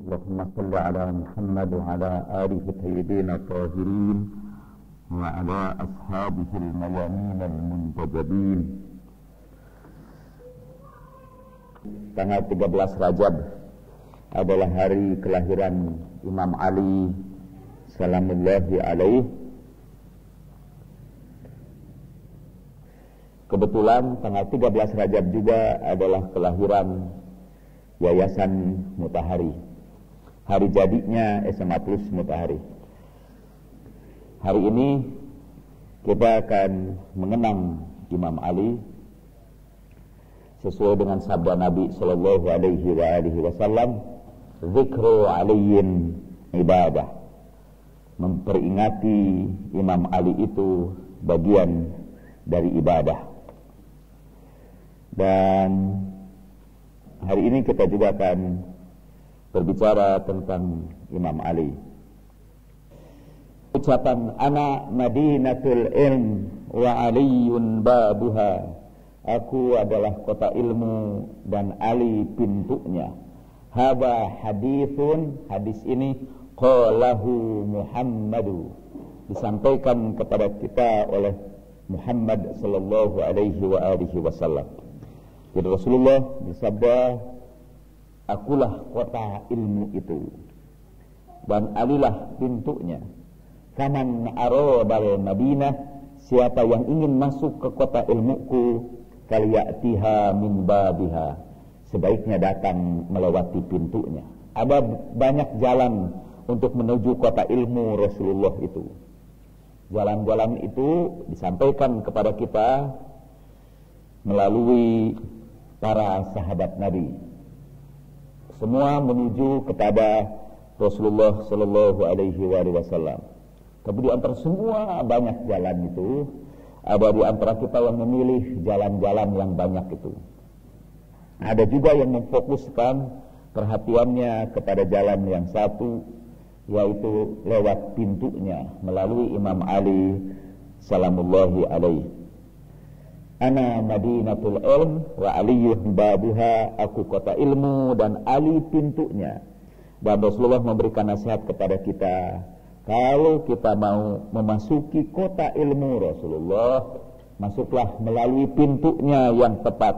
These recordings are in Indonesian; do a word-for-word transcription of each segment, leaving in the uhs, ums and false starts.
اللهم صل على محمد وعلى آله الطيبين الطاهرين وعلى أصحابه الميامين المنتجبين. Tanggal tiga belas Rajab adalah hari kelahiran Imam Ali salamullahi alaihi. Kebetulan tanggal tiga belas Rajab juga adalah kelahiran Yayasan Mutahari. Hari jadinya S M A Plus Mutahari. Hari ini kita akan mengenang Imam Ali sesuai dengan sabda Nabi sallallahu alaihi wa alihi wasallam, "Dzikru aliyin ibadah." Memperingati Imam Ali itu bagian dari ibadah. Dan hari ini kita juga akan berbicara tentang Imam Ali. Ucapan ana madinatul ilm wa aliyun babuha. Aku adalah kota ilmu dan Ali pintunya. Hada hadithun, hadis ini qalahu Muhammadu, disampaikan kepada kita oleh Muhammad sallallahu alaihi wa alihi wasallam. Jadi Rasulullah bersabda, akulah kota ilmu itu dan Alilah pintunya. Faman aradal Madinah, siapa yang ingin masuk ke kota ilmuku, falyatiha min babiha, sebaiknya datang melewati pintunya. Ada banyak jalan untuk menuju kota ilmu Rasulullah itu. Jalan-jalan itu disampaikan kepada kita melalui para sahabat Nabi. Semua menuju kepada Rasulullah sallallahu alaihi wasallam. Tapi di antara semua banyak jalan itu, ada di antara kita yang memilih jalan-jalan yang banyak itu. Ada juga yang memfokuskan perhatiannya kepada jalan yang satu, yaitu lewat pintunya, melalui Imam Ali salamullahi alaihi. Ana madinatul ilm wa aliyun babuha, aku kota ilmu dan Ali pintunya. Dan Rasulullah memberikan nasihat kepada kita, kalau kita mau memasuki kota ilmu Rasulullah, masuklah melalui pintunya yang tepat.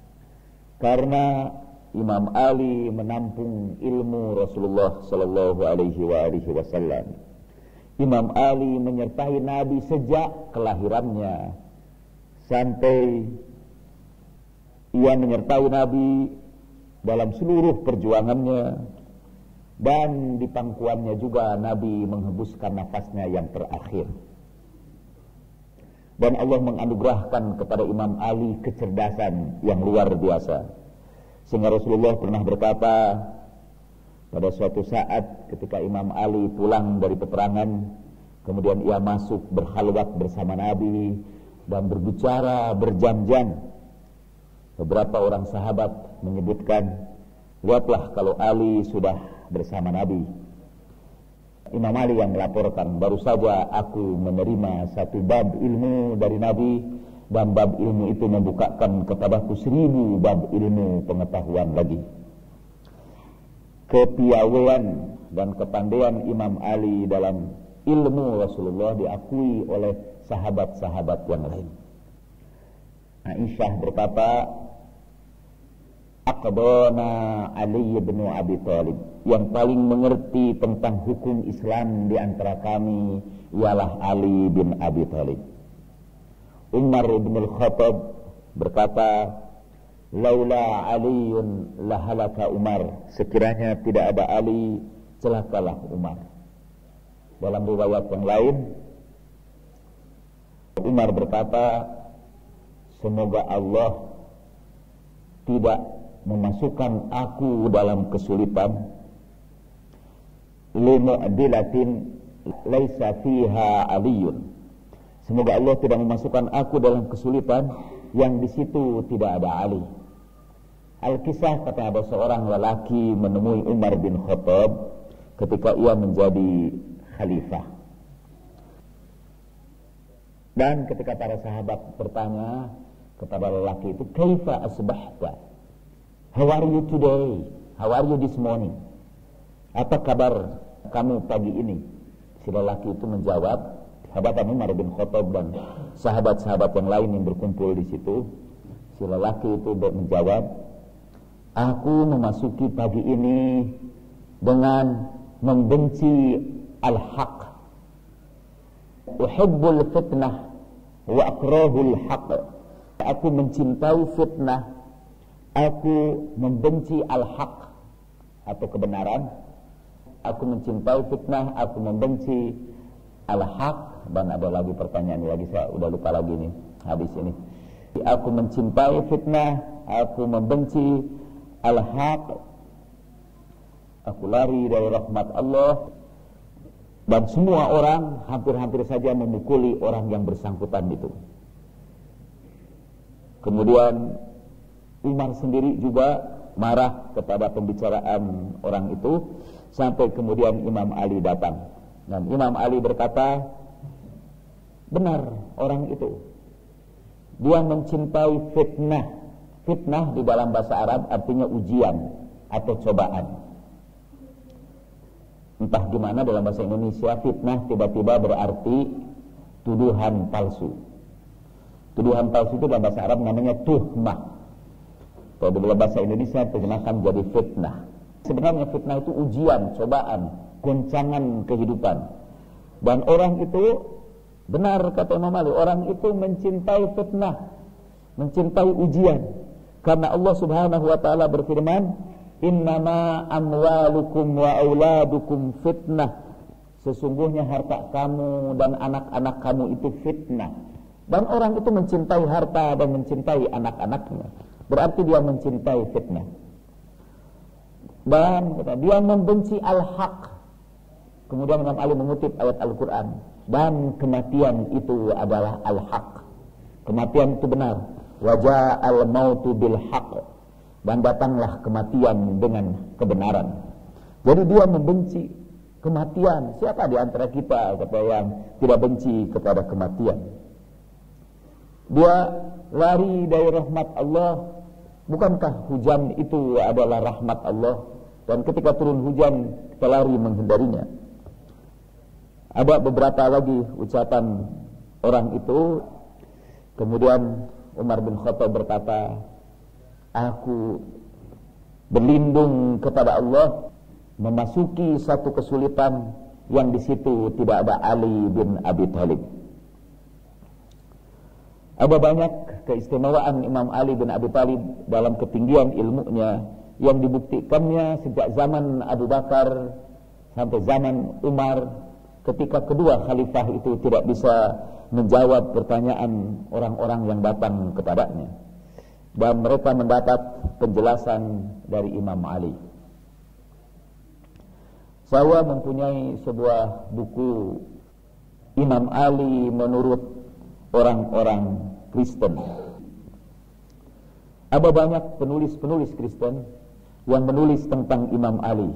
Karena Imam Ali menampung ilmu Rasulullah sallallahu alaihi wa alihi wasallam. Imam Ali menyertai Nabi sejak kelahirannya sampai ia menyertai Nabi dalam seluruh perjuangannya, dan di pangkuannya juga Nabi menghembuskan nafasnya yang terakhir. Dan Allah menganugerahkan kepada Imam Ali kecerdasan yang luar biasa, sehingga Rasulullah pernah berkata pada suatu saat ketika Imam Ali pulang dari peperangan, kemudian ia masuk berkhalwat bersama Nabi dan berbicara berjam-jam. Beberapa orang sahabat menyebutkan, lihatlah kalau Ali sudah bersama Nabi. Imam Ali yang melaporkan, baru saja aku menerima satu bab ilmu dari Nabi, dan bab ilmu itu membukakan kepadaku seribu bab ilmu pengetahuan lagi. Kepiawaian dan kepandaian Imam Ali dalam ilmu Rasulullah diakui oleh sahabat-sahabat yang lain. Aisyah berkata, aqdana Ali bin Abi Thalib, yang paling mengerti tentang hukum Islam di antara kami ialah Ali bin Abi Thalib. Umar bin Al-Khattab berkata, laula Aliun lahalaka Umar, sekiranya tidak ada Ali celakalah Umar. Dalam riwayat yang lain, Umar berkata, semoga Allah tidak memasukkan aku dalam kesulitan limu'dilatin laisa fiha aliyun. Semoga Allah tidak memasukkan aku dalam kesulitan yang di situ tidak ada Ali. Al-Kisah, kata ada seorang lelaki menemui Umar bin Khattab ketika ia menjadi khalifah. Dan ketika para sahabat bertanya kepada lelaki itu, kaifa asbahta? How are you today? How are you this morning? apa kabar kamu pagi ini? Si lelaki itu menjawab, hadapan Umar bin Khattab dan sahabat-sahabat yang lain yang berkumpul di situ. Si lelaki itu menjawab, aku memasuki pagi ini dengan membenci al-haq. Uhibbul fitnah wa akrahul haq. Aku mencintai fitnah, aku membenci al-haq atau kebenaran. Aku mencintai fitnah, aku membenci al-haq. Dan ada lagi pertanyaan lagi, saya udah lupa lagi nih habis ini. Aku mencintai fitnah, aku membenci al-haq. Aku lari dari rahmat Allah. Dan semua orang hampir-hampir saja memukuli orang yang bersangkutan itu. Kemudian Umar sendiri juga marah kepada pembicaraan orang itu, sampai kemudian Imam Ali datang. Dan Imam Ali berkata, benar orang itu. Dia mencintai fitnah. Fitnah di dalam bahasa Arab artinya ujian atau cobaan. Entah gimana dalam bahasa Indonesia, fitnah tiba-tiba berarti tuduhan palsu. Tuduhan palsu itu dalam bahasa Arab namanya tuhmah. Kalau dalam bahasa Indonesia terjemahkan jadi fitnah. Sebenarnya fitnah itu ujian, cobaan, goncangan kehidupan. Dan orang itu, benar kata Imam Ali, orang itu mencintai fitnah, mencintai ujian. Karena Allah Subhanahu wa taala berfirman, innama amwalukum wa auladukum fitnah. Sesungguhnya harta kamu dan anak-anak kamu itu fitnah. Dan orang itu mencintai harta dan mencintai anak-anaknya, berarti dia mencintai fitnah. Dan dia membenci al-haq. Kemudian Imam Ali mengutip ayat Al-Quran, dan kematian itu adalah al-haq. Kematian itu benar. Wajah al-mautu bil-haq. Dan datanglah kematian dengan kebenaran. Jadi dia membenci kematian. Siapa di antara kita kata yang tidak benci kepada kematian? Dia lari dari rahmat Allah. Bukankah hujan itu adalah rahmat Allah? Dan ketika turun hujan, kita lari menghindarinya. Ada beberapa lagi ucapan orang itu. Kemudian Umar bin Khattab berkata, aku berlindung kepada Allah memasuki satu kesulitan yang di situ tidak ada Ali bin Abi Thalib. Ada banyak keistimewaan Imam Ali bin Abi Thalib dalam ketinggian ilmunya yang dibuktikannya sejak zaman Abu Bakar sampai zaman Umar, ketika kedua khalifah itu tidak bisa menjawab pertanyaan orang-orang yang datang kepadanya. Dan mereka mendapat penjelasan dari Imam Ali. Saya mempunyai sebuah buku Imam Ali menurut orang-orang Kristen. Ada banyak penulis-penulis Kristen yang menulis tentang Imam Ali.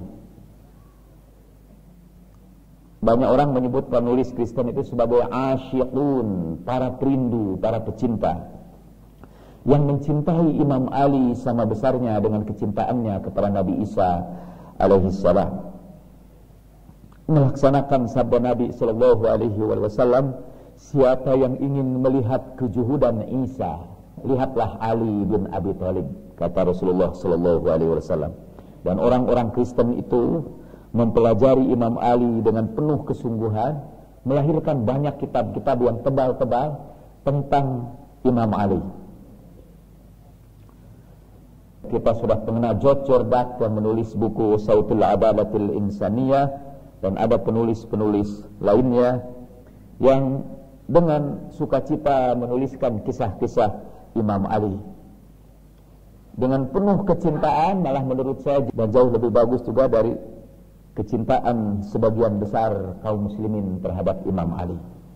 Banyak orang menyebut penulis Kristen itu sebagai asyiqun, para perindu, para pecinta, yang mencintai Imam Ali sama besarnya dengan kecintaannya kepada Nabi Isa alaihi salam. Melaksanakan sabda Nabi sallallahu alaihi wasallam, siapa yang ingin melihat kejuhudan Isa, lihatlah Ali bin Abi Thalib, kata Rasulullah sallallahu alaihi wasallam. Dan orang-orang Kristen itu mempelajari Imam Ali dengan penuh kesungguhan, melahirkan banyak kitab-kitab yang tebal-tebal tentang Imam Ali. Kita sudah mengenal George Jordak yang menulis buku Sautul Adalatil Insaniyah, dan ada penulis-penulis lainnya yang dengan sukacita menuliskan kisah-kisah Imam Ali dengan penuh kecintaan, malah menurut saya dan jauh lebih bagus juga dari kecintaan sebagian besar kaum muslimin terhadap Imam Ali.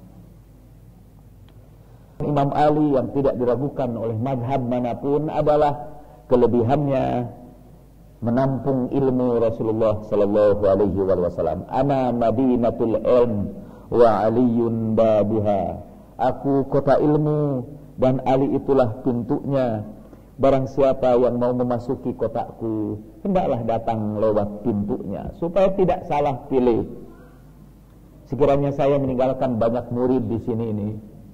Imam Ali yang tidak diragukan oleh mazhab manapun adalah kelebihannya menampung ilmu Rasulullah sallallahu alaihi wasallam. Ana madinatul ilm wa aliyun babuha. Aku kota ilmu dan Ali itulah pintunya. barang siapa yang mau memasuki kotaku, hendaklah datang lewat pintunya, supaya tidak salah pilih. Sekiranya saya meninggalkan banyak murid di sini ini,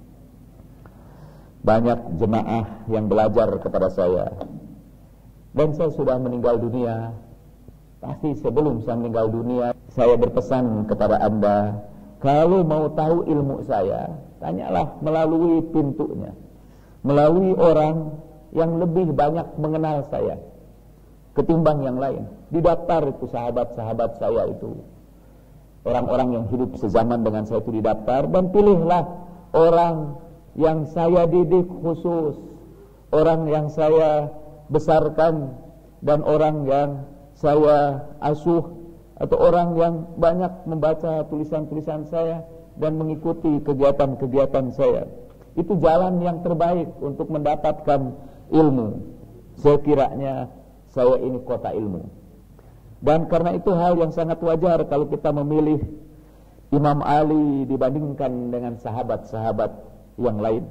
banyak jemaah yang belajar kepada saya, dan saya sudah meninggal dunia, pasti sebelum saya meninggal dunia, saya berpesan kepada Anda, kalau mau tahu ilmu saya, tanyalah melalui pintunya, melalui orang yang lebih banyak mengenal saya ketimbang yang lain. Di daftar itu sahabat-sahabat saya itu, orang-orang yang hidup sezaman dengan saya itu didaftar, dan pilihlah orang yang saya didik khusus, orang yang saya besarkan, dan orang yang saya asuh, atau orang yang banyak membaca tulisan-tulisan saya dan mengikuti kegiatan-kegiatan saya. Itu jalan yang terbaik untuk mendapatkan ilmu. Sekiranya saya ini kota ilmu. Dan karena itu hal yang sangat wajar kalau kita memilih Imam Ali dibandingkan dengan sahabat-sahabat yang lain.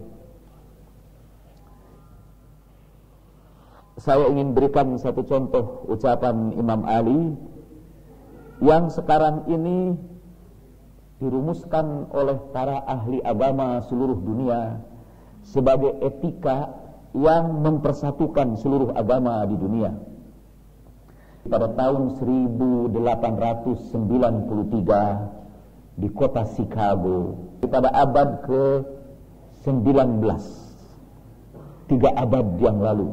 Saya ingin berikan satu contoh ucapan Imam Ali yang sekarang ini dirumuskan oleh para ahli agama seluruh dunia sebagai etika yang mempersatukan seluruh agama di dunia. Pada tahun seribu delapan ratus sembilan puluh tiga di kota Chicago, pada abad ke sembilan belas, tiga abad yang lalu,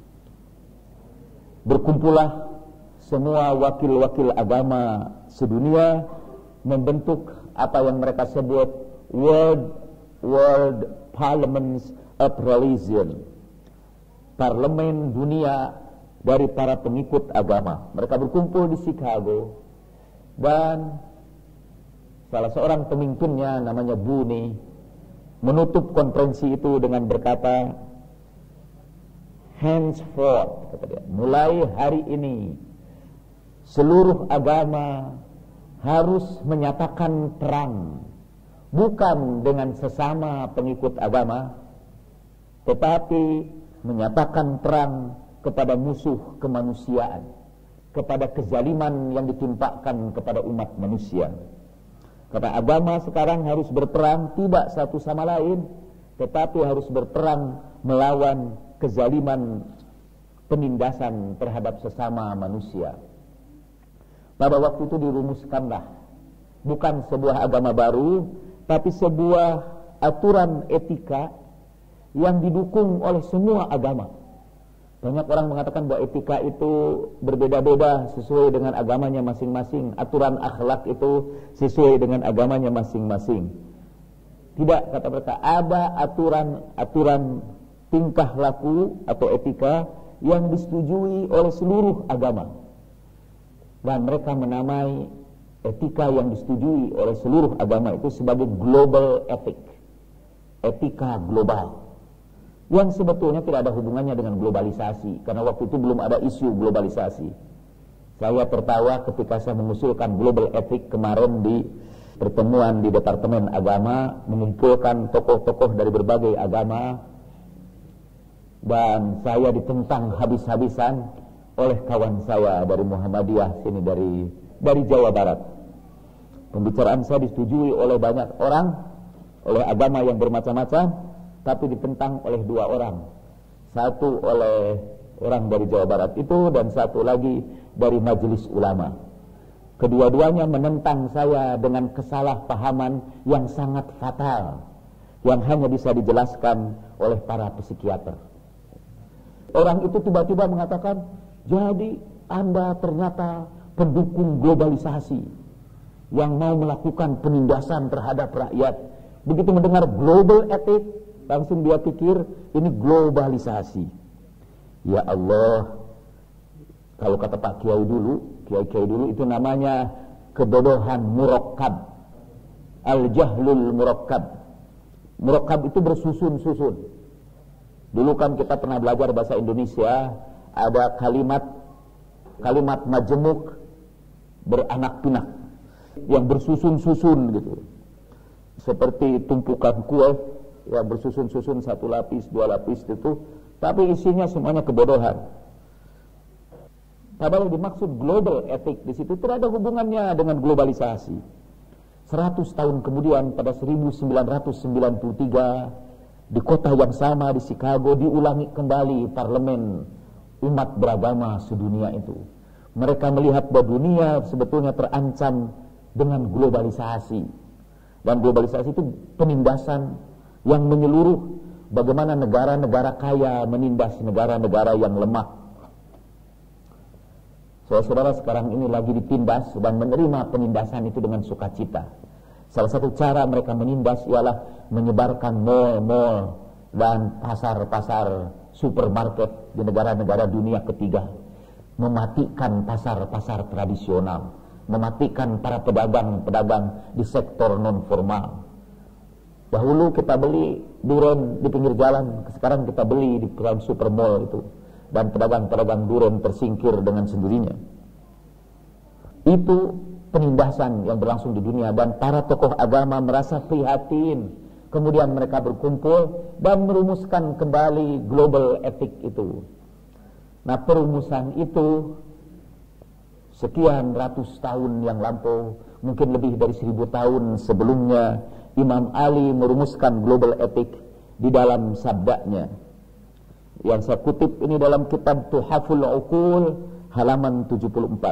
berkumpullah semua wakil-wakil agama sedunia membentuk apa yang mereka sebut World World Parliaments of Religion, parlemen dunia dari para pengikut agama. Mereka berkumpul di Chicago, dan salah seorang pemimpinnya namanya Buni menutup konferensi itu dengan berkata, henceforth, kata dia, mulai hari ini seluruh agama harus menyatakan perang, bukan dengan sesama pengikut agama, tetapi menyatakan perang kepada musuh kemanusiaan, kepada kezaliman yang ditimpakan kepada umat manusia. Kata agama sekarang harus berperang tidak satu sama lain, tetapi harus berperang melawan kezaliman, penindasan terhadap sesama manusia. Pada waktu itu dirumuskanlah bukan sebuah agama baru, tapi sebuah aturan etika yang didukung oleh semua agama. Banyak orang mengatakan bahwa etika itu berbeda-beda sesuai dengan agamanya masing-masing, aturan akhlak itu sesuai dengan agamanya masing-masing. Tidak, kata mereka, ada aturan-aturan tingkah laku atau etika yang disetujui oleh seluruh agama. Dan mereka menamai etika yang disetujui oleh seluruh agama itu sebagai global ethic, etika global, yang sebetulnya tidak ada hubungannya dengan globalisasi, karena waktu itu belum ada isu globalisasi. Saya tertawa ketika saya mengusulkan global ethic kemarin di pertemuan di Departemen Agama, mengumpulkan tokoh-tokoh dari berbagai agama, dan saya ditentang habis-habisan oleh kawan saya dari Muhammadiyah sini, dari dari Jawa Barat. Pembicaraan saya disetujui oleh banyak orang, oleh agama yang bermacam-macam, tapi ditentang oleh dua orang. Satu oleh orang dari Jawa Barat itu, dan satu lagi dari Majelis Ulama. Kedua-duanya menentang saya dengan kesalahpahaman yang sangat fatal, yang hanya bisa dijelaskan oleh para psikiater. Orang itu tiba-tiba mengatakan, jadi Anda ternyata pendukung globalisasi yang mau melakukan penindasan terhadap rakyat. Begitu mendengar global ethic, langsung dia pikir ini globalisasi. Ya Allah, kalau kata Pak Kiai dulu, Kiai-Kiai dulu itu namanya kebodohan murakkab, al-jahlul murakkab. Murakkab itu bersusun-susun. Dulu kan kita pernah belajar bahasa Indonesia, ada kalimat kalimat majemuk beranak pinak yang bersusun-susun gitu, seperti tumpukan kue yang bersusun-susun, satu lapis, dua lapis itu tapi isinya semuanya kebodohan. Padahal dimaksud global ethic di situ tidak ada hubungannya dengan globalisasi. Seratus tahun kemudian pada seribu sembilan ratus sembilan puluh tiga di kota yang sama di Chicago diulangi kembali parlemen umat beragama sedunia itu. Mereka melihat bahwa dunia sebetulnya terancam dengan globalisasi. Dan globalisasi itu penindasan yang menyeluruh, bagaimana negara-negara kaya menindas negara-negara yang lemah. Saudara-saudara, sekarang ini lagi ditindas dan menerima penindasan itu dengan sukacita. Salah satu cara mereka menindas ialah menyebarkan mal-mal dan pasar-pasar supermarket di negara-negara dunia ketiga. Mematikan pasar-pasar tradisional, mematikan para pedagang-pedagang di sektor non-formal. Dahulu kita beli durian di pinggir jalan, sekarang kita beli di dalam supermall itu. Dan pedagang-pedagang durian tersingkir dengan sendirinya. Itu penindasan yang berlangsung di dunia, dan para tokoh agama merasa prihatin. Kemudian mereka berkumpul dan merumuskan kembali global ethic itu. Nah, perumusan itu sekian ratus tahun yang lampau, mungkin lebih dari seribu tahun sebelumnya, Imam Ali merumuskan global ethic di dalam sabdanya. Yang saya kutip ini dalam kitab Tuhaful Uqul halaman tujuh puluh empat.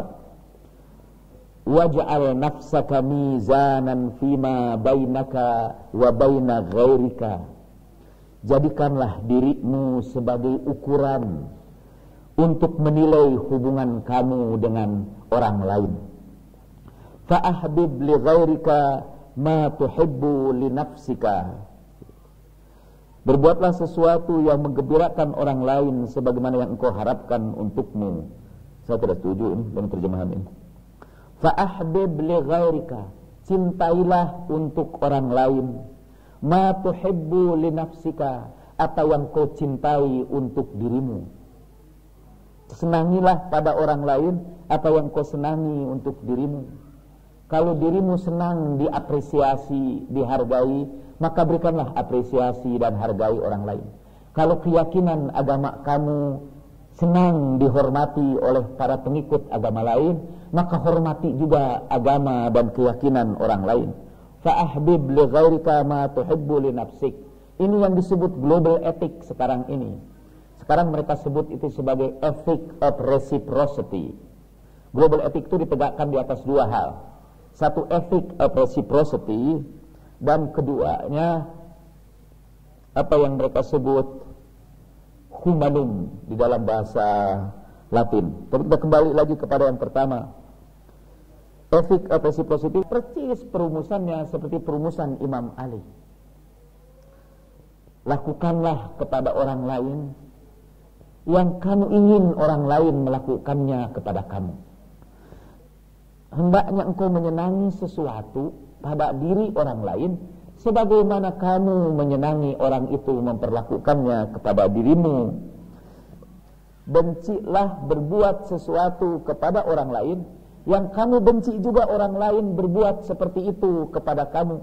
Waj'al nafsaka mizanan fima bainaka wa baina ghairika. Jadikanlah dirimu sebagai ukuran untuk menilai hubungan kamu dengan orang lain. Fa'ahbib li ghairika ma tuhibbu li nafsika. Berbuatlah sesuatu yang menggembirakan orang lain sebagaimana yang engkau harapkan untukmu. Saya tidak setuju ini dengan terjemahan ini. Fa'ahbib li ghairika, cintailah untuk orang lain. Ma tuhibbu li nafsika, atau yang kau cintai untuk dirimu. Senangilah pada orang lain apa yang kau senangi untuk dirimu. Kalau dirimu senang diapresiasi, dihargai, maka berikanlah apresiasi dan hargai orang lain. Kalau keyakinan agama kamu senang dihormati oleh para pengikut agama lain, maka hormati juga agama dan keyakinan orang lain. Fa'ahbib li ghairika ma tuhibbu li nafsik. Ini yang disebut global ethic sekarang ini. Sekarang mereka sebut itu sebagai ethic of reciprocity. Global ethic itu ditegakkan di atas dua hal. Satu, ethic of reciprocity, dan keduanya apa yang mereka sebut humanum di dalam bahasa Latin. Tapi kita kembali lagi kepada yang pertama. Ethic of reciprocity persis perumusannya seperti perumusan Imam Ali. Lakukanlah kepada orang lain yang kamu ingin orang lain melakukannya kepada kamu. Hendaknya engkau menyenangi sesuatu pada diri orang lain sebagaimana kamu menyenangi orang itu memperlakukannya kepada dirimu. Bencilah berbuat sesuatu kepada orang lain yang kamu benci juga orang lain berbuat seperti itu kepada kamu.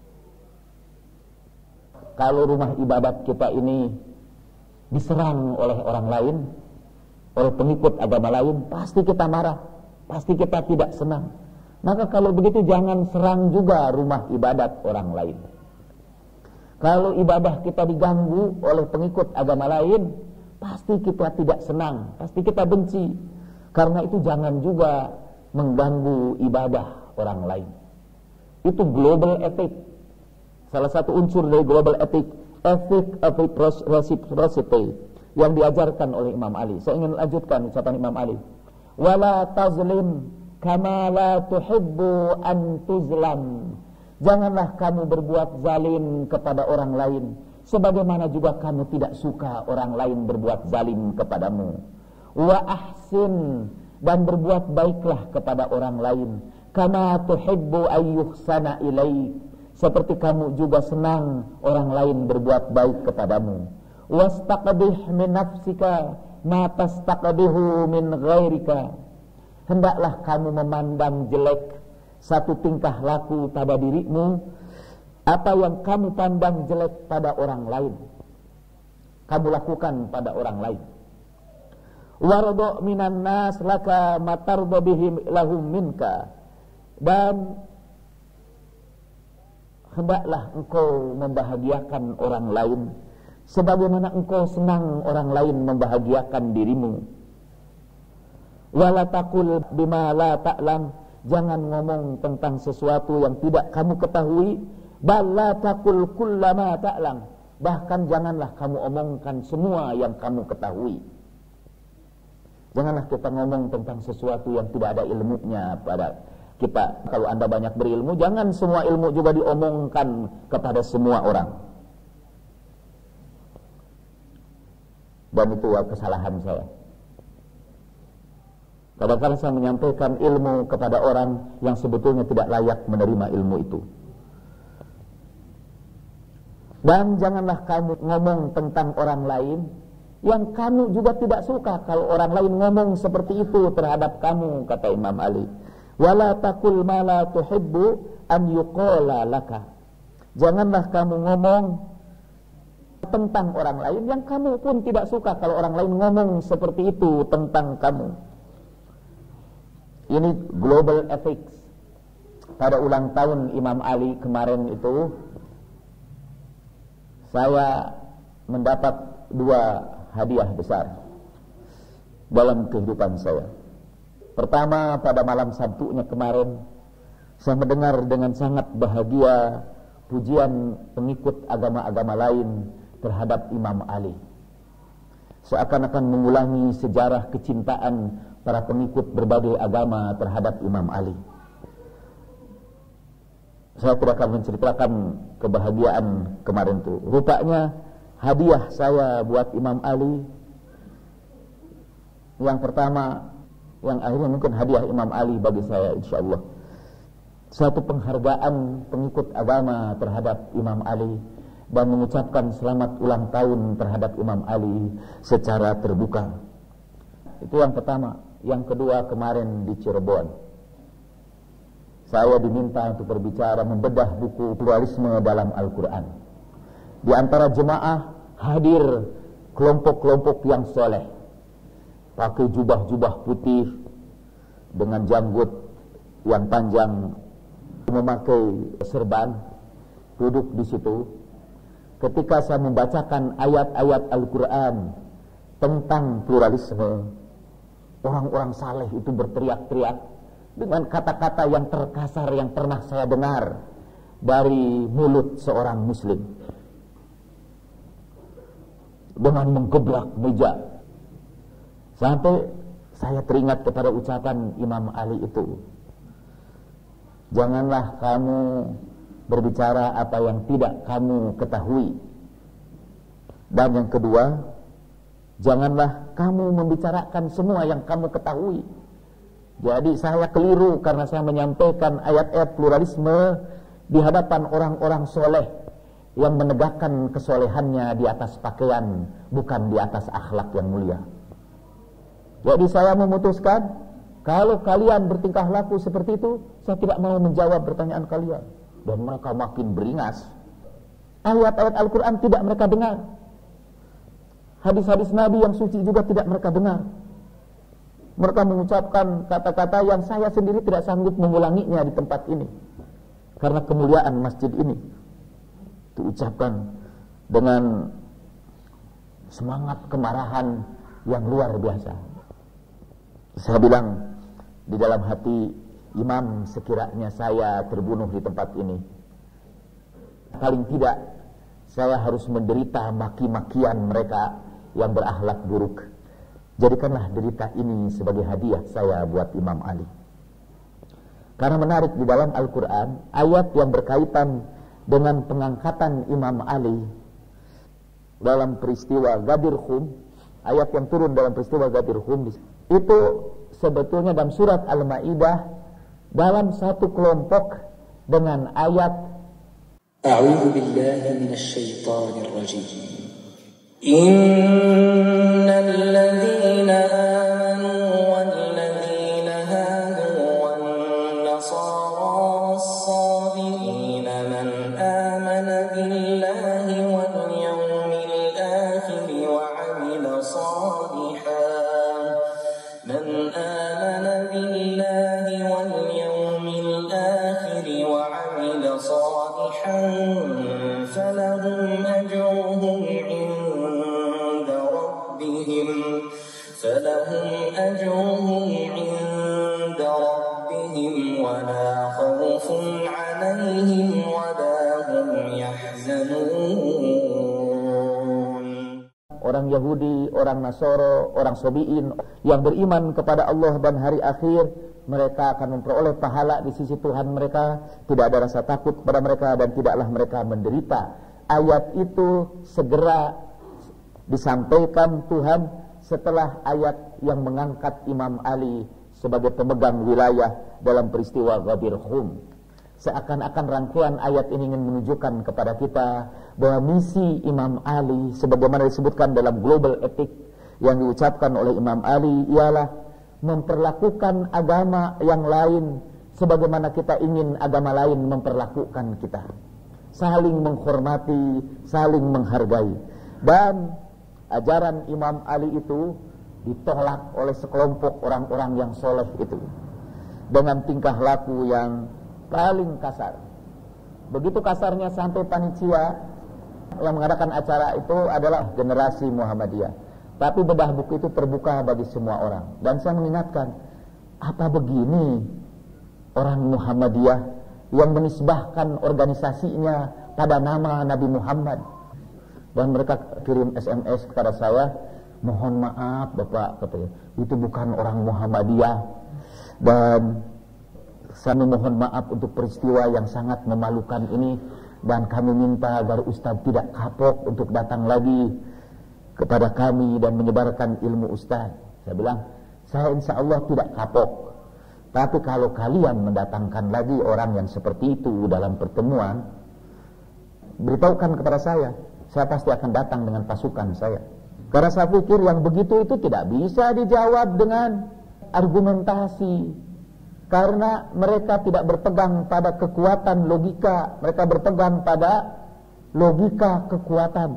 Kalau rumah ibadat kita ini diserang oleh orang lain, oleh pengikut agama lain, pasti kita marah, pasti kita tidak senang. Maka kalau begitu jangan serang juga rumah ibadat orang lain. Kalau ibadah kita diganggu oleh pengikut agama lain, pasti kita tidak senang, pasti kita benci. Karena itu jangan juga mengganggu ibadah orang lain. Itu global ethic. Salah satu unsur dari global ethic, ethic of reciprocity yang diajarkan oleh Imam Ali. Saya ingin lanjutkan ucapan Imam Ali. Wala tazlim kama la tuhibbu an tuzlam. Janganlah kamu berbuat zalim kepada orang lain sebagaimana juga kamu tidak suka orang lain berbuat zalim kepadamu. Wa ahsin, dan berbuat baiklah kepada orang lain kama tuhibbu ayyuhsana ilaik, seperti kamu juga senang orang lain berbuat baik kepadamu. Wastaqbih min nafsika ma tastaqbihu min ghairika. Hendaklah kamu memandang jelek satu tingkah laku pada dirimu apa yang kamu pandang jelek pada orang lain. kamu lakukan pada orang lain. Wardo minan nas laka matardo bihim lahum minka. Dan hendaklah engkau membahagiakan orang lain sebagaimana engkau senang orang lain membahagiakan dirimu. Wala taqul bima la ta'lam, jangan ngomong tentang sesuatu yang tidak kamu ketahui. Bal la taqul kullama ta'lam, bahkan janganlah kamu omongkan semua yang kamu ketahui. Janganlah kita ngomong tentang sesuatu yang tidak ada ilmunya pada kita. Kalau Anda banyak berilmu, jangan semua ilmu juga diomongkan kepada semua orang. Dan itu kesalahan saya. Kadang-kadang saya menyampaikan ilmu kepada orang yang sebetulnya tidak layak menerima ilmu itu. Dan janganlah kamu ngomong tentang orang lain yang kamu juga tidak suka kalau orang lain ngomong seperti itu terhadap kamu, kata Imam Ali. Wala taqul ma la tuhibbu an yuqala laka. Janganlah kamu ngomong tentang orang lain yang kamu pun tidak suka kalau orang lain ngomong seperti itu tentang kamu. Ini global ethics. Pada ulang tahun Imam Ali kemarin itu, saya mendapat dua hadiah besar dalam kehidupan saya. Pertama, pada malam Sabtunya kemarin, saya mendengar dengan sangat bahagia pujian pengikut agama-agama lain terhadap Imam Ali. Seakan-akan mengulangi sejarah kecintaan para pengikut berbagai agama terhadap Imam Ali. Saya tidak akan menceritakan kebahagiaan kemarin itu. Rupanya hadiah saya buat Imam Ali, yang pertama, yang akhirnya mungkin hadiah Imam Ali bagi saya insyaallah, satu penghargaan pengikut agama terhadap Imam Ali dan mengucapkan selamat ulang tahun terhadap Imam Ali secara terbuka. Itu yang pertama. Yang kedua, kemarin di Cirebon, saya diminta untuk berbicara membedah buku pluralisme dalam Al-Quran. Di antara jemaah hadir kelompok-kelompok yang soleh, pakai jubah-jubah putih dengan janggut yang panjang, memakai serban, duduk di situ. Ketika saya membacakan ayat-ayat Al-Quran tentang pluralisme, orang-orang saleh itu berteriak-teriak dengan kata-kata yang terkasar yang pernah saya dengar dari mulut seorang muslim, dengan menggeblak meja. Sampai saya teringat kepada ucapan Imam Ali itu, janganlah kamu berbicara apa yang tidak kamu ketahui. Dan yang kedua, janganlah kamu membicarakan semua yang kamu ketahui. Jadi saya keliru karena saya menyampaikan ayat-ayat pluralisme di hadapan orang-orang soleh yang menegakkan kesolehannya di atas pakaian, bukan di atas akhlak yang mulia. Jadi saya memutuskan, kalau kalian bertingkah laku seperti itu, saya tidak mau menjawab pertanyaan kalian. Dan mereka makin beringas. Ayat-ayat Al-Quran tidak mereka dengar, hadis-hadis Nabi yang suci juga tidak mereka dengar. Mereka mengucapkan kata-kata yang saya sendiri tidak sanggup mengulanginya di tempat ini, karena kemuliaan masjid ini. Diucapkan dengan semangat kemarahan yang luar biasa. Saya bilang di dalam hati, Imam, sekiranya saya terbunuh di tempat ini, paling tidak saya harus menderita maki-makian mereka yang berakhlak buruk. Jadikanlah derita ini sebagai hadiah saya buat Imam Ali. Karena menarik, di dalam Al-Quran, ayat yang berkaitan dengan pengangkatan Imam Ali dalam peristiwa Ghadir Khum, ayat yang turun dalam peristiwa Ghadir Khum itu sebetulnya dalam surat Al-Maidah dalam satu kelompok dengan ayat A'udzu billahi minasy syaithanir rajim. Innal ladzina amanu wal ladzina hadu wan nasara was-sabiina man amana billahi wal yawmil akhir ولا خوف عليهم ولا هم يحزنون. Orang Yahudi, orang Nasoro, orang Sobiin yang beriman kepada Allah dan hari akhir, mereka akan memperoleh pahala di sisi Tuhan mereka, tidak ada rasa takut kepada mereka dan tidaklah mereka menderita. Ayat itu segera disampaikan Tuhan setelah ayat yang mengangkat Imam Ali sebagai pemegang wilayah dalam peristiwa Ghadir Khum. Seakan-akan rangkaian ayat ini ingin menunjukkan kepada kita bahwa misi Imam Ali sebagaimana disebutkan dalam Global Ethic yang diucapkan oleh Imam Ali ialah memperlakukan agama yang lain sebagaimana kita ingin agama lain memperlakukan kita. Saling menghormati, saling menghargai. Dan ajaran Imam Ali itu ditolak oleh sekelompok orang-orang yang soleh itu dengan tingkah laku yang paling kasar. Begitu kasarnya sampai panitia yang mengadakan acara itu adalah generasi Muhammadiyah. Tapi bedah buku itu terbuka bagi semua orang. Dan saya mengingatkan, apa begini orang Muhammadiyah yang menisbahkan organisasinya pada nama Nabi Muhammad? Dan mereka kirim S M S kepada saya, mohon maaf Bapak, katanya, itu bukan orang Muhammadiyah. Dan kami mohon maaf untuk peristiwa yang sangat memalukan ini, dan kami minta agar Ustadz tidak kapok untuk datang lagi kepada kami dan menyebarkan ilmu Ustadz. Saya bilang, saya insya Allah tidak kapok, tapi kalau kalian mendatangkan lagi orang yang seperti itu dalam pertemuan, beritahukan kepada saya, saya pasti akan datang dengan pasukan saya. Karena saya pikir yang begitu itu tidak bisa dijawab dengan argumentasi. Karena mereka tidak berpegang pada kekuatan logika, mereka berpegang pada logika kekuatan.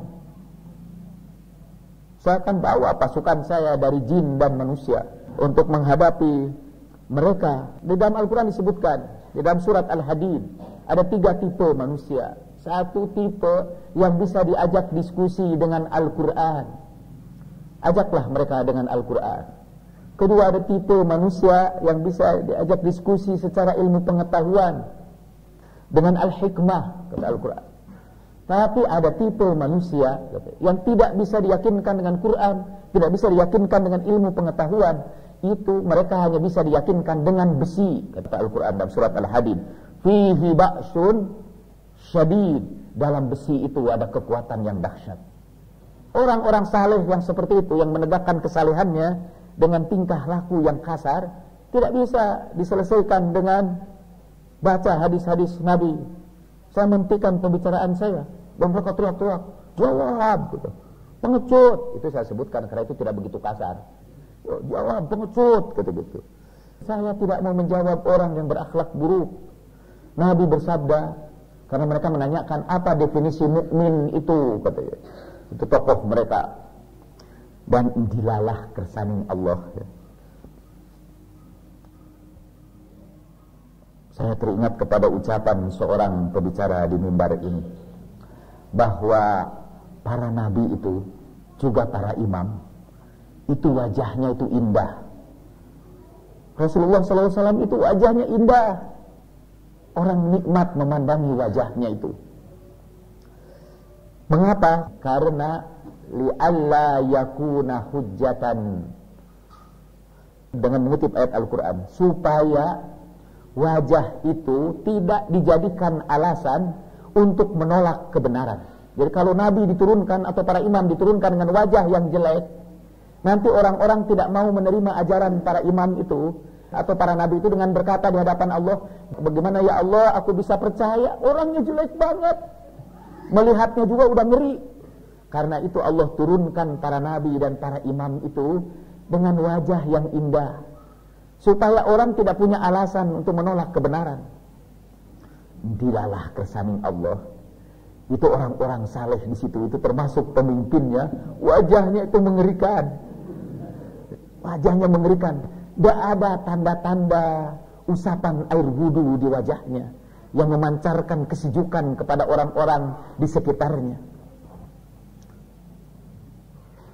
Saya akan bawa pasukan saya dari jin dan manusia untuk menghadapi mereka. Di dalam Al-Quran disebutkan, di dalam surat Al-Hadid, ada tiga tipe manusia. Satu tipe yang bisa diajak diskusi dengan Al-Quran. Ajaklah mereka dengan Al-Quran. Kedua, ada tipe manusia yang bisa diajak diskusi secara ilmu pengetahuan dengan al-hikmah, kata Al-Quran. Tapi ada tipe manusia yang tidak bisa diyakinkan dengan Quran, tidak bisa diyakinkan dengan ilmu pengetahuan. Itu mereka hanya bisa diyakinkan dengan besi, kata Al-Quran dalam surat Al-Hadid. Fihi ba'sun syadid, dalam besi itu ada kekuatan yang dahsyat. Orang-orang saleh yang seperti itu, yang menegakkan kesalehannya dengan tingkah laku yang kasar, tidak bisa diselesaikan dengan baca hadis-hadis Nabi. Saya menghentikan pembicaraan saya dan mereka teriak-teriak, jawab gitu. Pengecut, itu saya sebutkan karena itu tidak begitu kasar. Jawab, pengecut, gitu-gitu. Saya tidak mau menjawab orang yang berakhlak buruk. Nabi bersabda, karena mereka menanyakan apa definisi mukmin itu, katanya. Itu tokoh mereka. Dan dilalah kersaning Allah. Saya teringat kepada ucapan seorang pembicara di mimbar ini, bahwa para nabi itu, juga para imam, itu wajahnya itu indah. Rasulullah shallallahu alaihi wasallam itu wajahnya indah. Orang nikmat memandangi wajahnya itu. Mengapa? Karena li'alla yakuna hujjatan, dengan mengutip ayat Al-Quran, supaya wajah itu tidak dijadikan alasan untuk menolak kebenaran. Jadi kalau Nabi diturunkan atau para imam diturunkan dengan wajah yang jelek, nanti orang-orang tidak mau menerima ajaran para imam itu atau para nabi itu dengan berkata di hadapan Allah, bagaimana ya Allah aku bisa percaya, orangnya jelek banget, melihatnya juga udah ngeri. Karena itu Allah turunkan para nabi dan para imam itu dengan wajah yang indah, supaya orang tidak punya alasan untuk menolak kebenaran. Dilalah kersaning Allah. Itu orang-orang saleh di situ, itu termasuk pemimpinnya, wajahnya itu mengerikan. Wajahnya mengerikan. Tidak ada tanda-tanda usapan air wudu di wajahnya yang memancarkan kesejukan kepada orang-orang di sekitarnya.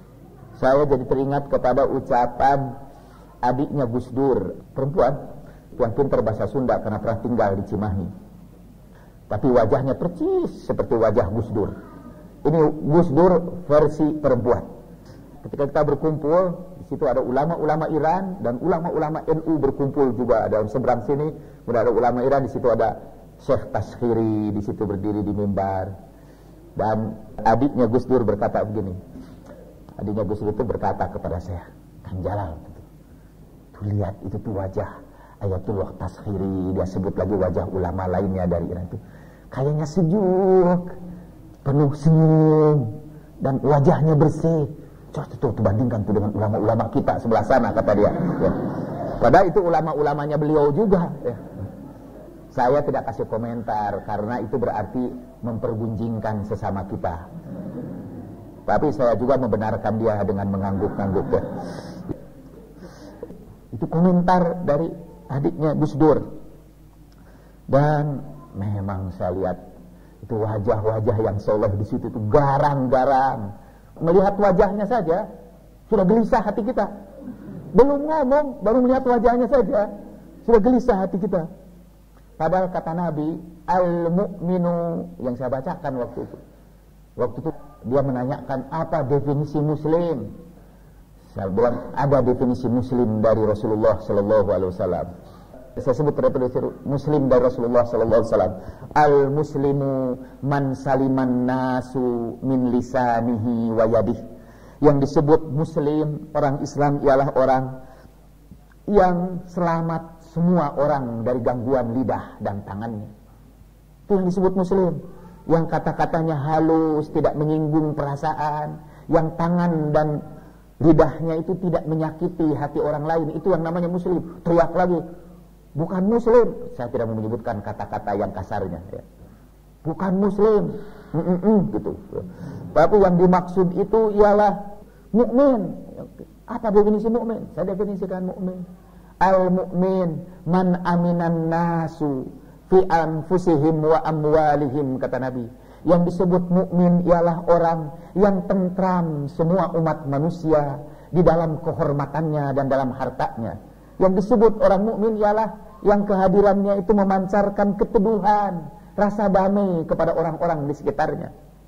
Saya jadi teringat kepada ucapan adiknya Gus Dur, perempuan, yang pintar bahasa Sunda karena pernah tinggal di Cimahi. Tapi wajahnya persis seperti wajah Gus Dur. Ini Gus Dur versi perempuan. Ketika kita berkumpul, di situ ada ulama-ulama Iran dan ulama-ulama N U berkumpul juga. Dalam seberang sini ada ulama Iran, di situ ada Syekh Tashkhiri, di situ berdiri di mimbar. Dan adiknya Gus Dur berkata begini. Adiknya Gus Dur itu berkata kepada saya, Kang Jalal, tuh lihat itu tuh wajah Ayatullah Tashkhiri, dia sebut lagi wajah ulama lainnya dari Iran itu. Kayaknya sejuk, penuh senyum, dan wajahnya bersih. Coba tuh, tuh bandingkan tuh dengan ulama-ulama kita sebelah sana, kata dia. Ya. Padahal itu ulama-ulamanya beliau juga. Ya. Saya tidak kasih komentar karena itu berarti mempergunjingkan sesama kita. Tapi saya juga membenarkan dia dengan mengangguk-angguk. Ya. Itu komentar dari adiknya Gus Dur. Dan memang saya lihat itu wajah-wajah yang soleh di situ itu garang-garang. Melihat wajahnya saja sudah gelisah hati kita. Belum ngomong, baru melihat wajahnya saja sudah gelisah hati kita. Padahal kata Nabi, al-mu'minu, yang saya bacakan waktu itu. Waktu itu dia menanyakan apa definisi muslim. Saya bilang ada definisi muslim dari Rasulullah sallallahu alaihi wasallam. Saya sebut definisi muslim dari Rasulullah sallallahu alaihi wasallam. Al-muslimu man saliman nasu min lisanihi wa yadihi. Yang disebut muslim, orang Islam ialah orang yang selamat semua orang dari gangguan lidah dan tangannya. Itu yang disebut muslim. Yang kata-katanya halus, tidak menyinggung perasaan, yang tangan dan lidahnya itu tidak menyakiti hati orang lain, itu yang namanya muslim. Teriak lagi, bukan muslim. Saya tidak mau menyebutkan kata-kata yang kasarnya, ya. Bukan muslim, Mm-mm, gitu. Tapi yang dimaksud itu ialah mukmin. Apa definisi mukmin? Saya definisikan mukmin. Al-mu'min man aminan nasu fi anfusihim wa amwalihim, kata Nabi. Yang disebut mukmin ialah orang yang tentram semua umat manusia di dalam kehormatannya dan dalam hartanya. Yang disebut orang mukmin ialah yang kehadirannya itu memancarkan keteduhan, rasa damai kepada orang-orang di sekitarnya.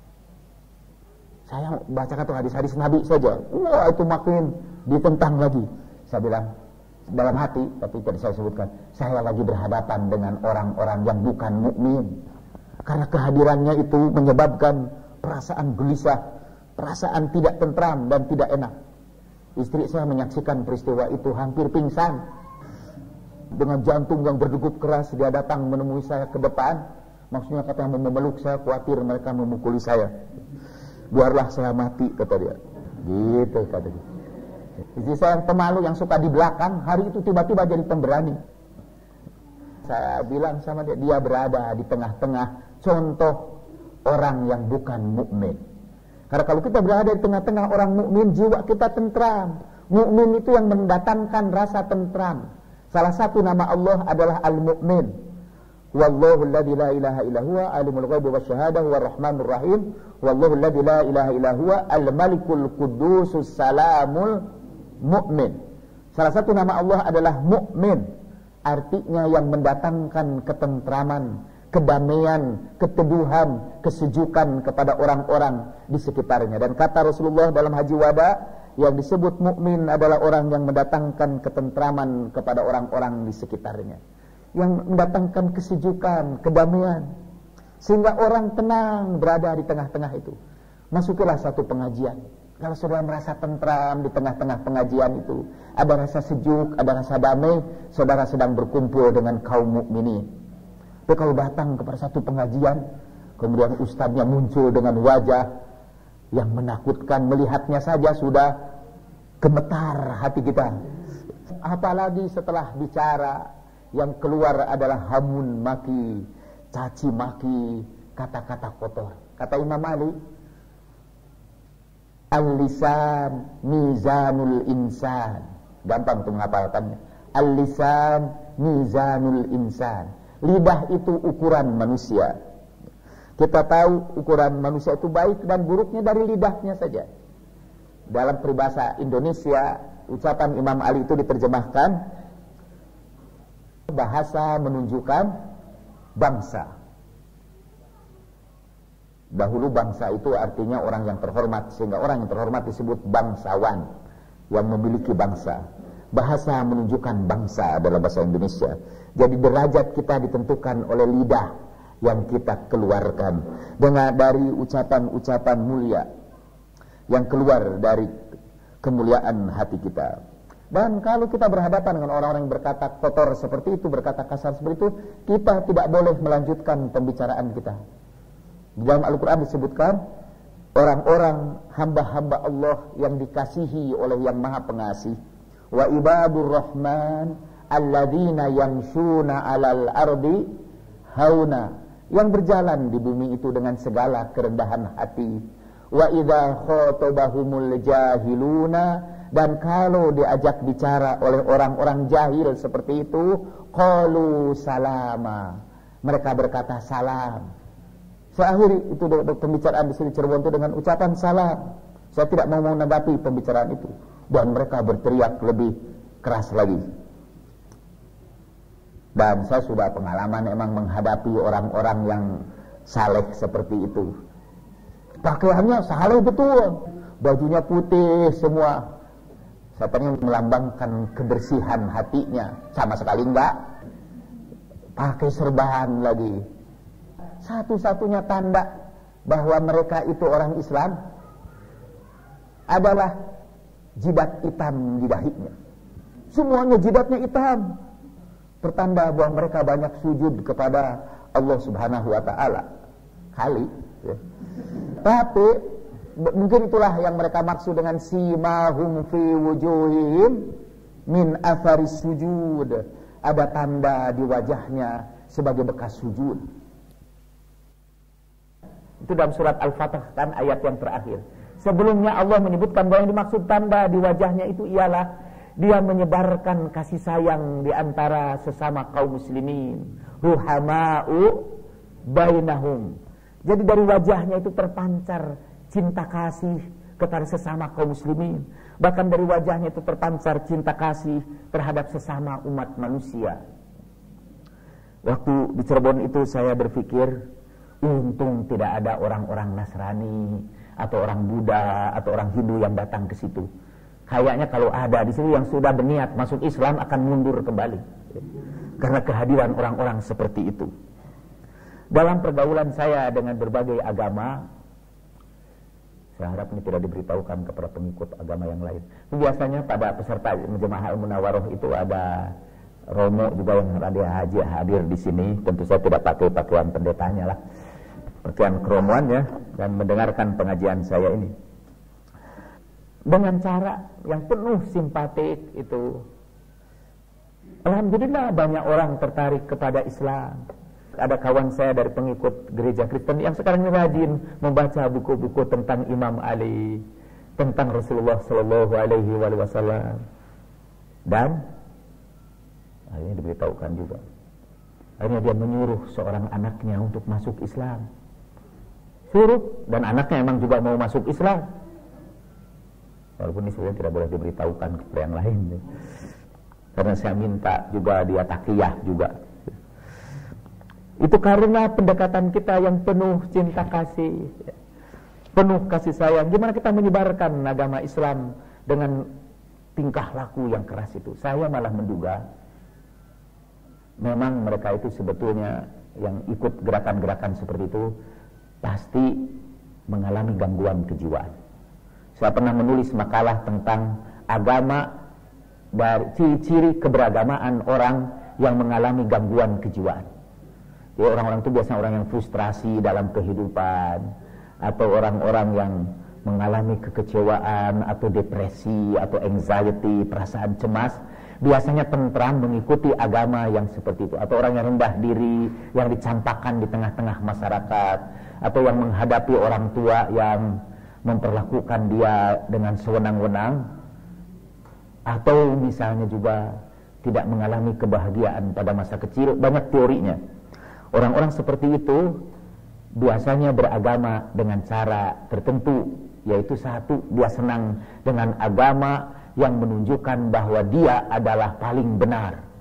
Saya bacakan tuh hadis-hadis Nabi saja, wah itu makin ditentang lagi. Saya bilang dalam hati, tapi tadi saya sebutkan, saya lagi berhadapan dengan orang-orang yang bukan mukmin. Karena kehadirannya itu menyebabkan perasaan gelisah, perasaan tidak tentram dan tidak enak. Istri saya menyaksikan peristiwa itu hampir pingsan. Dengan jantung yang berdegup keras, dia datang menemui saya ke depan. Maksudnya katanya mau memeluk saya, khawatir mereka memukuli saya. Biarlah saya mati, kata dia. Gitu kata dia. Istri saya yang pemalu, yang suka di belakang, hari itu tiba-tiba jadi pemberani. Saya bilang sama dia, dia berada di tengah-tengah contoh orang yang bukan mukmin. Karena kalau kita berada di tengah-tengah orang mukmin, jiwa kita tentram. Mukmin itu yang mendatangkan rasa tentram. Salah satu nama Allah adalah Al-Mu'min. Wallahu alladzi la ilaha illa huwa alimul ghaibi wasyahadah huwa rahmanur rahim. Wallahu alladzi la ilaha illa huwa al-malikul qudusus salamul mu'min. Salah satu nama Allah adalah Mu'min. Artinya yang mendatangkan ketentraman, kedamaian, keteduhan, kesejukan kepada orang-orang di sekitarnya. Dan kata Rasulullah dalam Haji Wada, yang disebut mukmin adalah orang yang mendatangkan ketentraman kepada orang-orang di sekitarnya, yang mendatangkan kesejukan, kedamaian, sehingga orang tenang berada di tengah-tengah itu. Masukilah satu pengajian. Kalau saudara merasa tentram di tengah-tengah pengajian itu, ada rasa sejuk, ada rasa damai, saudara sedang berkumpul dengan kaum mukminin. Tapi kalau datang kepada satu pengajian, kemudian ustadznya muncul dengan wajah yang menakutkan, melihatnya saja sudah gemetar hati kita. Apalagi setelah bicara, yang keluar adalah hamun maki, caci maki, kata-kata kotor. Kata Imam Ali, al-lisan mizanul insan. Gampang tuh menghafalkannya. Al-lisan mizanul insan. Lidah itu ukuran manusia. Kita tahu ukuran manusia itu baik dan buruknya dari lidahnya saja. Dalam peribahasa Indonesia, ucapan Imam Ali itu diterjemahkan, Bahasa menunjukkan bangsa. Dahulu bangsa itu artinya orang yang terhormat, sehingga orang yang terhormat disebut bangsawan, yang memiliki bangsa. Bahasa menunjukkan bangsa dalam bahasa Indonesia. Jadi derajat kita ditentukan oleh lidah yang kita keluarkan dengan dari ucapan-ucapan mulia yang keluar dari kemuliaan hati kita. Dan kalau kita berhadapan dengan orang-orang yang berkata kotor seperti itu, berkata kasar seperti itu, kita tidak boleh melanjutkan pembicaraan kita. Di dalam Al-Quran disebutkan orang-orang hamba-hamba Allah yang dikasihi oleh yang maha pengasih. Wa ibadur rahman alladzina yamshuna alal ardi hauna, yang berjalan di bumi itu dengan segala kerendahan hati. Wa idza khatabahumul jahiluna, dan kalau diajak bicara oleh orang-orang jahil seperti itu, qalu salama, mereka berkata salam. Saya akhiri itu pembicaraan di sini Cirebon itu dengan ucapan salam. Saya tidak mau menanggapi pembicaraan itu, dan mereka berteriak lebih keras lagi. Dan saya sudah pengalaman emang menghadapi orang-orang yang saleh seperti itu. Pakaiannya saleh betul, bajunya putih semua. Saya pengen melambangkan kebersihan hatinya, sama sekali enggak. Pakai serban lagi. Satu-satunya tanda bahwa mereka itu orang Islam adalah jidat hitam di dahinya. Semuanya jidatnya hitam, pertanda bahwa mereka banyak sujud kepada Allah Subhanahu wa ta'ala. Kali ya. Tapi mungkin itulah yang mereka maksud dengan simahum fi wujuhihim min atharis sujud. Ada tanda di wajahnya sebagai bekas sujud. Itu dalam surat Al-Fatah kan, ayat yang terakhir. Sebelumnya Allah menyebutkan bahwa yang dimaksud tanda di wajahnya itu ialah dia menyebarkan kasih sayang di antara sesama kaum muslimin. Ruhama'u bainahum. Jadi dari wajahnya itu terpancar cinta kasih kepada sesama kaum muslimin. Bahkan dari wajahnya itu terpancar cinta kasih terhadap sesama umat manusia. Waktu di Cirebon itu saya berpikir, untung tidak ada orang-orang Nasrani atau orang Buddha atau orang Hindu yang datang ke situ. Kayaknya kalau ada di sini yang sudah berniat masuk Islam akan mundur kembali, karena kehadiran orang-orang seperti itu. Dalam pergaulan saya dengan berbagai agama, saya harap ini tidak diberitahukan kepada pengikut agama yang lain. Biasanya pada peserta Jemaah Al-Munawaroh itu ada romo juga yang hadir, haji hadir di sini. Tentu saya tidak pakai pakaian pendetanya lah, pakaian keromoannya, dan mendengarkan pengajian saya ini dengan cara yang penuh simpatik itu. Alhamdulillah banyak orang tertarik kepada Islam. Ada kawan saya dari pengikut gereja Kristen yang sekarang ini rajin membaca buku-buku tentang Imam Ali, tentang Rasulullah Sallallahu Alaihi Wasallam, dan akhirnya diberitahukan juga. Akhirnya dia menyuruh seorang anaknya untuk masuk Islam. Suruh, dan anaknya memang juga mau masuk Islam. Walaupun ini sebenarnya tidak boleh diberitahukan kepada yang lain, karena saya minta juga dia takiyah juga. Itu karena pendekatan kita yang penuh cinta kasih, penuh kasih sayang. Gimana kita menyebarkan agama Islam dengan tingkah laku yang keras itu? Saya malah menduga memang mereka itu sebetulnya yang ikut gerakan-gerakan seperti itu pasti mengalami gangguan kejiwaan. Saya pernah menulis makalah tentang agama, dari ciri-ciri keberagamaan orang yang mengalami gangguan kejiwaan. Jadi orang-orang itu biasanya orang yang frustrasi dalam kehidupan, atau orang-orang yang mengalami kekecewaan atau depresi atau anxiety, perasaan cemas, biasanya tentram mengikuti agama yang seperti itu. Atau orang yang rendah diri, yang dicampakkan di tengah-tengah masyarakat, atau yang menghadapi orang tua yang memperlakukan dia dengan sewenang-wenang, atau misalnya juga tidak mengalami kebahagiaan pada masa kecil. Banyak teorinya. Orang-orang seperti itu biasanya beragama dengan cara tertentu, yaitu satu, dia senang dengan agama yang menunjukkan bahwa dia adalah paling benar,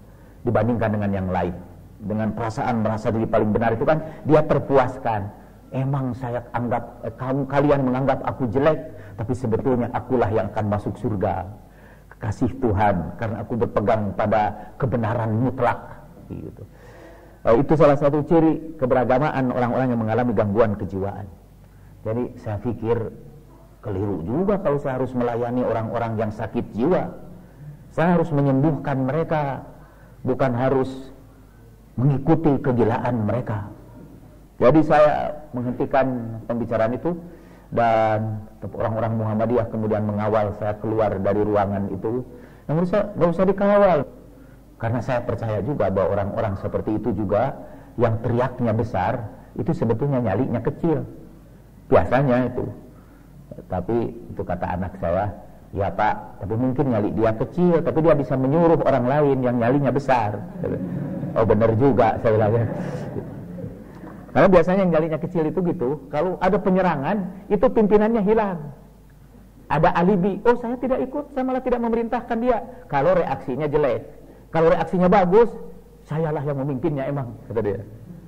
dibandingkan dengan yang lain. Dengan perasaan merasa diri paling benar itu kan dia terpuaskan. Emang saya anggap eh, kamu kalian menganggap aku jelek, tapi sebetulnya akulah yang akan masuk surga. Kekasih Tuhan karena aku berpegang pada kebenaran mutlak gitu. Eh, itu salah satu ciri keberagamaan orang-orang yang mengalami gangguan kejiwaan. Jadi saya pikir keliru juga kalau saya harus melayani orang-orang yang sakit jiwa. Saya harus menyembuhkan mereka, bukan harus mengikuti kegilaan mereka. Jadi saya menghentikan pembicaraan itu, dan orang-orang Muhammadiyah kemudian mengawal saya keluar dari ruangan itu. Yang menurut saya nggak usah dikawal, karena saya percaya juga bahwa orang-orang seperti itu juga yang teriaknya besar itu sebetulnya nyalinya kecil biasanya itu. Tapi itu kata anak saya, ya Pak, tapi mungkin nyali dia kecil, tapi dia bisa menyuruh orang lain yang nyalinya besar. Oh benar juga saya bilang. Karena biasanya yang nyalinya kecil itu gitu, kalau ada penyerangan itu pimpinannya hilang, ada alibi. Oh saya tidak ikut, saya malah tidak memerintahkan dia. Kalau reaksinya jelek, kalau reaksinya bagus, sayalah yang memimpinnya emang, kata dia.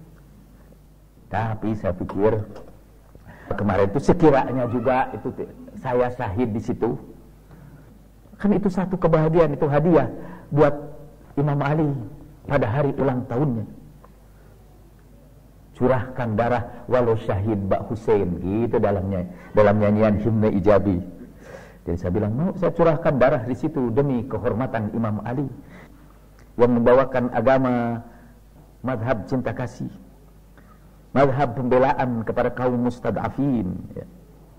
Tapi saya pikir kemarin itu sekiranya juga itu saya syahid di situ, kan itu satu kebahagiaan, itu hadiah buat Imam Ali pada hari ulang tahunnya. Curahkan darah walau syahid Bak Hussein, gitu dalamnya, dalam nyanyian himne ijabi. Jadi saya bilang, mau saya curahkan darah di situ demi kehormatan Imam Ali yang membawakan agama mazhab cinta kasih, mazhab pembelaan kepada kaum mustad'afin ya.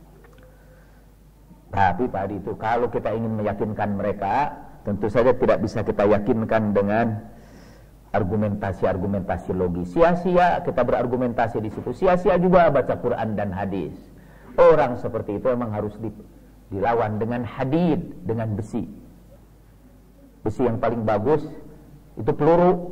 Tapi tadi itu kalau kita ingin meyakinkan mereka, tentu saja tidak bisa kita yakinkan dengan argumentasi-argumentasi logis. Sia-sia kita berargumentasi di situ, sia-sia juga baca Quran dan hadis. Orang seperti itu memang harus di, dilawan dengan hadid, dengan besi. Besi yang paling bagus itu peluru.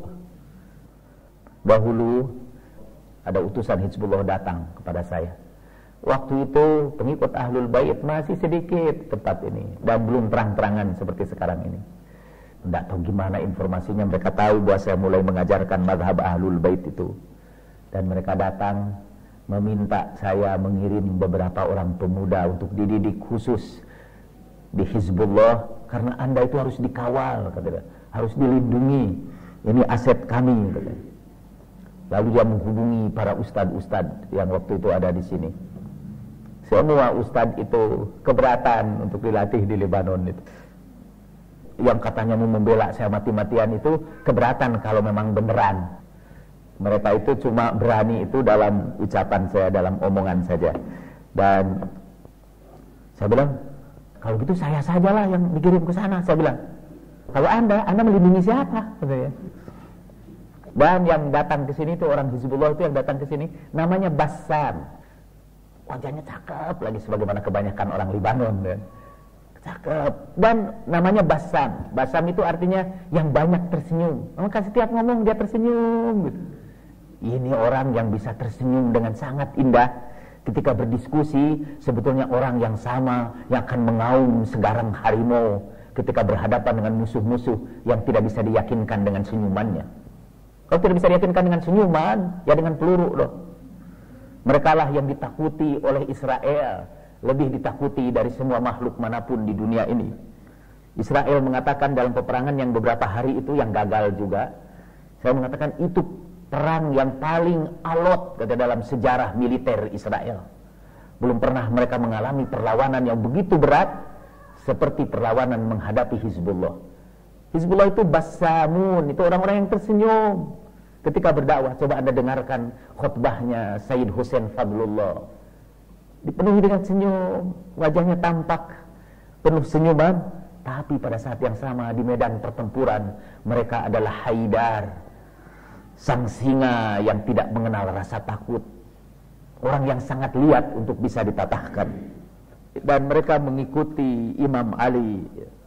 Dahulu ada utusan Hizbullah datang kepada saya. Waktu itu pengikut Ahlul Bait masih sedikit tempat ini, dan belum terang-terangan seperti sekarang ini. Tidak tahu gimana informasinya, mereka tahu bahwa saya mulai mengajarkan mazhab Ahlul Bait itu. Dan mereka datang meminta saya mengirim beberapa orang pemuda untuk dididik khusus di Hizbullah, karena Anda itu harus dikawal, katanya, harus dilindungi, ini aset kami, katanya. Lalu dia menghubungi para ustadz-ustadz yang waktu itu ada di sini. Semua ustadz itu keberatan untuk dilatih di Lebanon itu. Yang katanya mau membela saya mati-matian itu keberatan kalau memang beneran. Mereka itu cuma berani itu dalam ucapan saya, dalam omongan saja. Dan saya bilang, kalau gitu saya sajalah yang dikirim ke sana. Saya bilang, kalau anda, anda melindungi siapa? Dan yang datang ke sini itu orang Hizbullah itu yang datang ke sini namanya Bassam. Wajahnya cakep lagi sebagaimana kebanyakan orang Libanon kan. Cakep, dan namanya Bassam. Bassam itu artinya yang banyak tersenyum. Maka setiap ngomong dia tersenyum gitu. Ini orang yang bisa tersenyum dengan sangat indah ketika berdiskusi. Sebetulnya orang yang sama yang akan mengaum segarang harimau ketika berhadapan dengan musuh-musuh yang tidak bisa diyakinkan dengan senyumannya. Kalau tidak bisa diyakinkan dengan senyuman, ya dengan peluru loh. Mereka lah yang ditakuti oleh Israel, lebih ditakuti dari semua makhluk manapun di dunia ini. Israel mengatakan dalam peperangan yang beberapa hari itu yang gagal juga, saya mengatakan itu perang yang paling alot kata dalam sejarah militer Israel. Belum pernah mereka mengalami perlawanan yang begitu berat seperti perlawanan menghadapi Hizbullah. Hizbullah itu Bassamun, itu orang-orang yang tersenyum ketika berdakwah. Coba anda dengarkan khutbahnya Sayyid Hussein Fadlullah, dipenuhi dengan senyum, wajahnya tampak penuh senyuman. Tapi pada saat yang sama di medan pertempuran, mereka adalah Haidar, sang singa yang tidak mengenal rasa takut, orang yang sangat liat untuk bisa ditatahkan. Dan mereka mengikuti Imam Ali